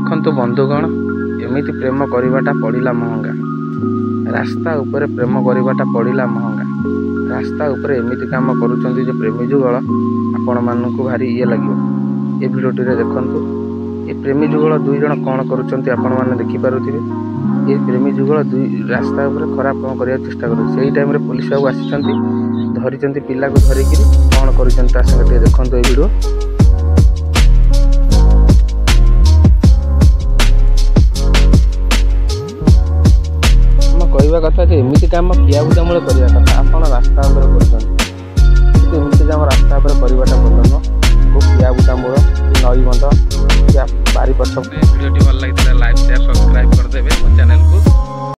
देखंतु बंधुगण एमिति प्रेम करिवाटा पड़िला महंगा। रास्ता उपरे प्रेम करिवाटा पड़िला महंगा। रास्ता उपरे एमिति काम करुचंती जे प्रेमी जुगल आपण मानकु भारी ये लागियो। ए भिडियोटी रे देखंतु ए प्रेमी जुगल दुई जण कोन करुचंती आपण माने देखि पारुथिबे। ए प्रेमी जुगल दुई रास्ता उपरे खराब काम करिया चेष्टा करू। सेही टाइम रे पुलिस बाबू आसीचंती धरिचंती पिला को धरिकि कोन करुचंती ता संगे देखंतु ए वीडियो। कहवा कथा एमती कम किया बुदा मूल करवा कथा आप रास्ता करमती कम रास्ता करवाटा भल नुह को किया बुदा मूल नई बंध बारी पछ वीडियो भल लगी लाइक शेयर सब्सक्राइब करदे चैनल को।